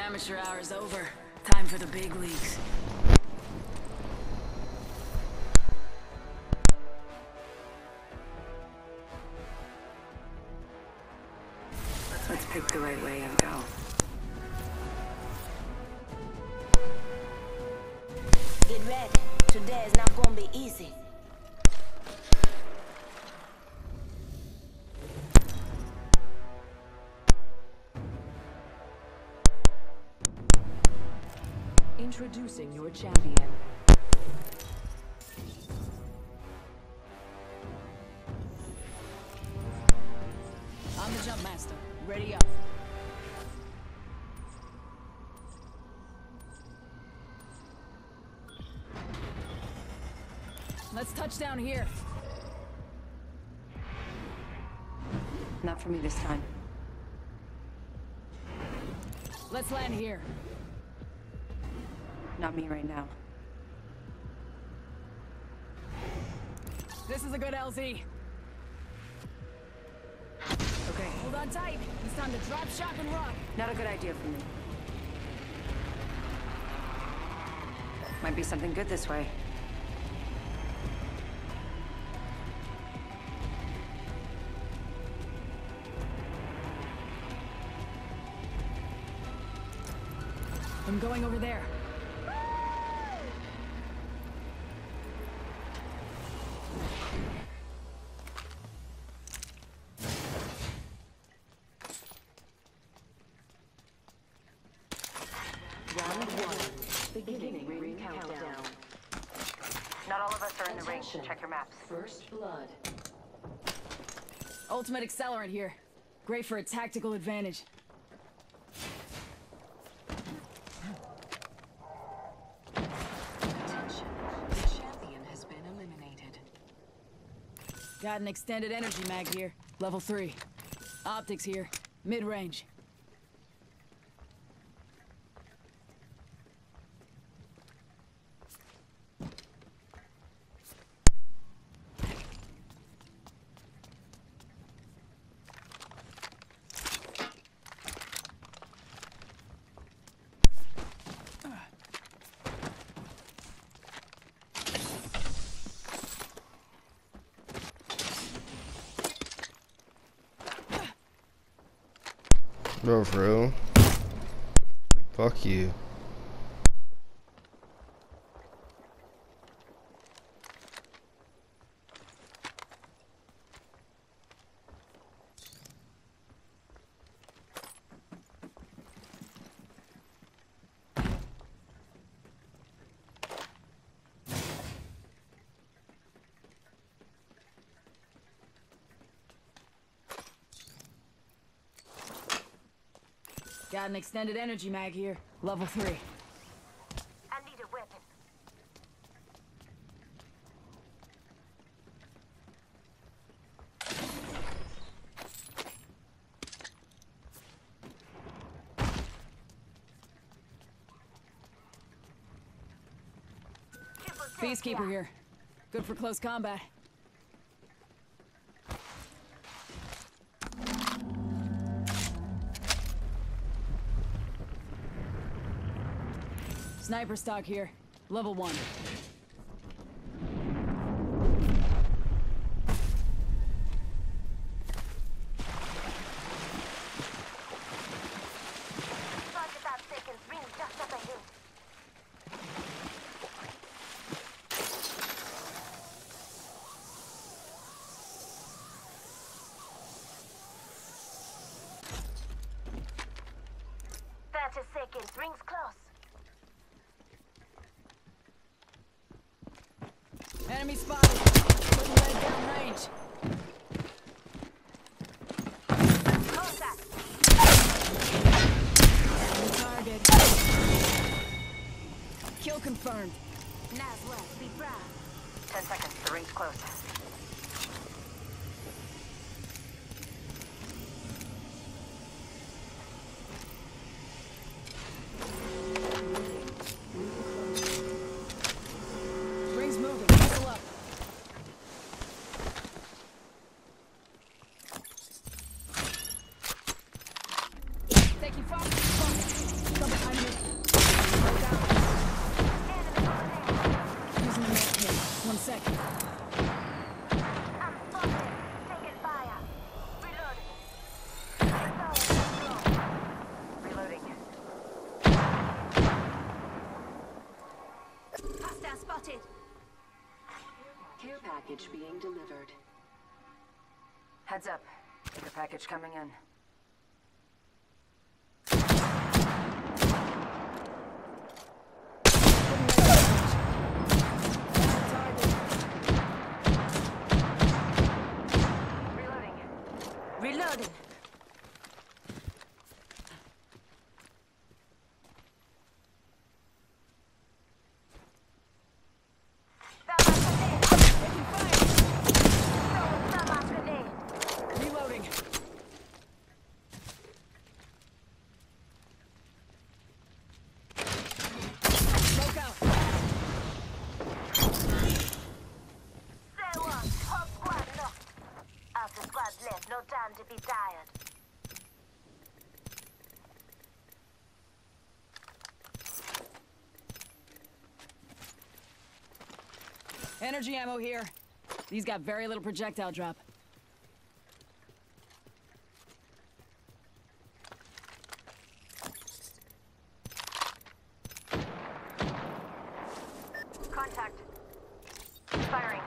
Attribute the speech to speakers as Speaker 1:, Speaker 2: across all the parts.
Speaker 1: Amateur hour's over. Time for the big leagues. Let's pick the right way and go.
Speaker 2: Get ready. Today is not gonna be easy.
Speaker 3: Introducing your champion.
Speaker 1: I'm the jump master. Ready up. Let's touch down here.
Speaker 3: Not for me this time.
Speaker 1: Let's land here.
Speaker 3: Not me right now.
Speaker 1: This is a good LZ.
Speaker 3: Okay,
Speaker 1: Hold on tight. It's time to drop, shock, and rock.
Speaker 3: not a good idea for me. Might be something good this way.
Speaker 1: I'm going over there.
Speaker 3: Round one. Beginning ring countdown.
Speaker 2: Not all of us are in the ring. Check your maps.
Speaker 3: First blood.
Speaker 1: Ultimate accelerant here. Great for a tactical advantage.
Speaker 3: Attention. The champion has been eliminated.
Speaker 1: Got an extended energy mag here. Level 3. Optics here. Mid-range.
Speaker 4: Bro, for real? Fuck you.
Speaker 1: Got an extended energy mag here. Level 3.
Speaker 2: I need a weapon.
Speaker 1: Peacekeeper here. Good for close combat. Sniper stock here. Level 1.
Speaker 2: Target that second ring just up ahead. Seconds. Rings close.
Speaker 1: Enemy spotted. Putting lead down range.
Speaker 2: Contact.
Speaker 1: Enemy target. Kill confirmed.
Speaker 2: Nice work. Be proud. 10 seconds. The ring's close.
Speaker 1: Ring's moving. Pull up. Take you far. Come behind.
Speaker 2: spotted.
Speaker 3: Care package being delivered.
Speaker 2: Heads up. Bigger package coming in. Reloading. Reloading.
Speaker 1: Reloading. Smoke out.
Speaker 2: Stay one. Whole squad knocked. After squad left, no time to be tired.
Speaker 1: Energy ammo here. These got very little projectile drop.
Speaker 2: Contact. Firing.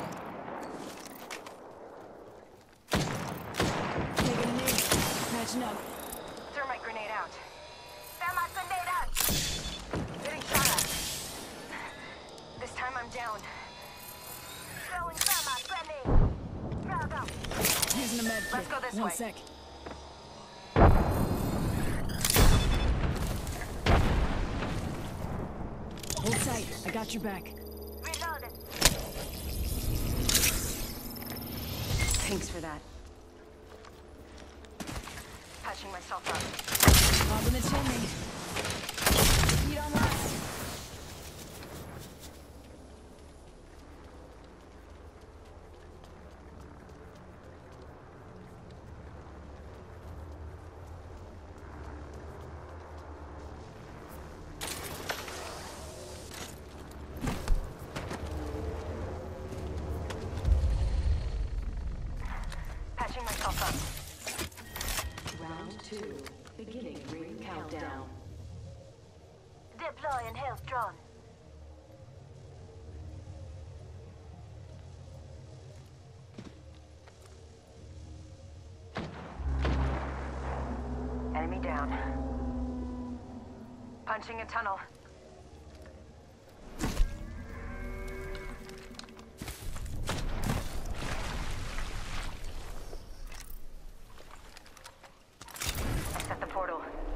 Speaker 1: Taking a knee. Patching up.
Speaker 2: Thermite grenade out. Thermite grenade out! Getting shot at. This time I'm down. Throwing thermite grenade! Frag out!
Speaker 1: Using the med kit.
Speaker 2: Let's go this
Speaker 1: One
Speaker 2: way.
Speaker 1: sec. Hold tight. I got your back.
Speaker 2: Reloaded. Thanks for that. Patching myself up.
Speaker 1: Pop in the chimney. Heat on last.
Speaker 2: Patching myself up.
Speaker 3: Round 2. Beginning ring countdown.
Speaker 2: Deploying health drone. Enemy down. Punching a tunnel. Set the portal.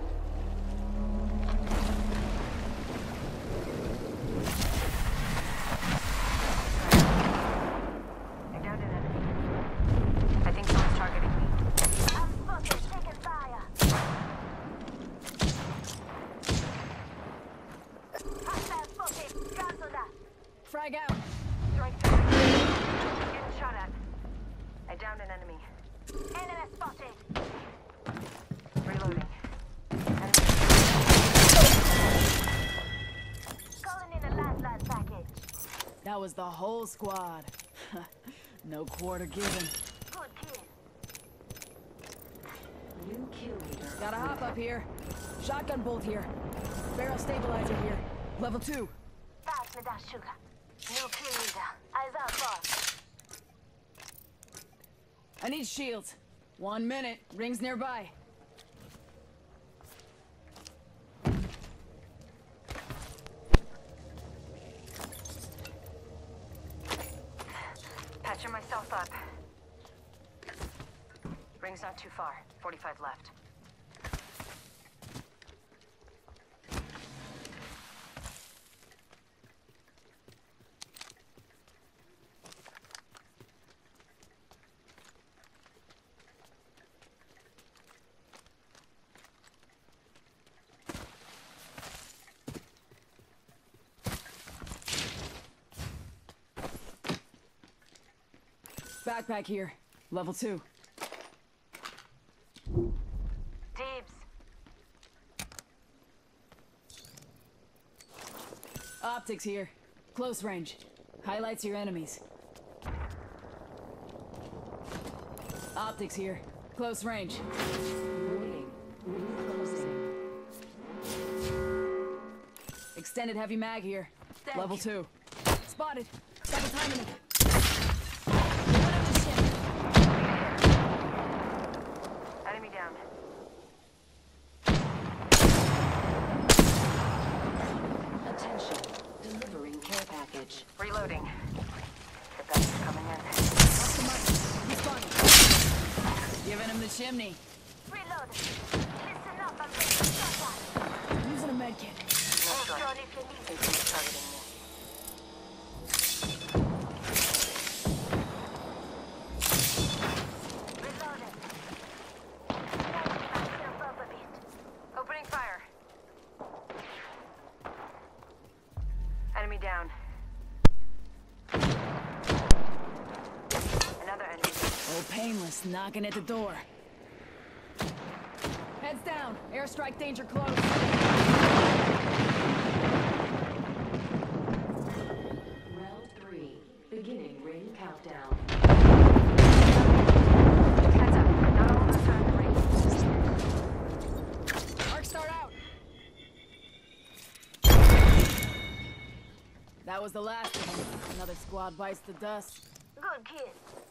Speaker 2: I downed an enemy. I think someone's targeting me. I'm fucking taking fire. Hostile fucking. Cancel that.
Speaker 1: Frag out.
Speaker 2: Throwing fire. Getting shot at. I downed an enemy. Enemy spotted. Reloading. Enemy. Calling in a landline package.
Speaker 1: That was the whole squad. No quarter given.
Speaker 2: Good kid.
Speaker 3: New kill leader.
Speaker 1: Gotta hop up here. Shotgun bolt here. Barrel stabilizer here. Level 2.
Speaker 2: Pass me that sugar. New kill leader. Eyes out far.
Speaker 1: I need shields. 1 minute. Rings nearby.
Speaker 2: Patching myself up. Ring's not too far. 45 left.
Speaker 1: Backpack here. Level 2.
Speaker 2: Deebs.
Speaker 1: Optics here. Close range. Highlights your enemies. Optics here. Close range.
Speaker 3: Warning. Ring closing.
Speaker 1: Extended heavy mag here.
Speaker 2: Thank
Speaker 1: Level
Speaker 2: you.
Speaker 1: 2. spotted. Double timing it. One up the ship.
Speaker 2: Enemy down.
Speaker 3: Attention. Delivering care package.
Speaker 2: Reloading. The best is coming in.
Speaker 1: Off the mark. He's spawning. Giving him the chimney.
Speaker 2: Reload. Listen up, I'm taking shot.
Speaker 1: Using a med kit.
Speaker 2: Hold on if you need it. Someone's targeting me. Reloading. Lighting myself up a bit. Opening fire. Enemy down. Another enemy.
Speaker 1: Oh, painless, knocking at the door. Heads down. Airstrike danger close.
Speaker 3: Round 3. Beginning ring countdown.
Speaker 2: Heads up. Not all of us are in the ring.
Speaker 1: Arc start out. That was the last of them. Another squad bites the dust.
Speaker 2: Good kid.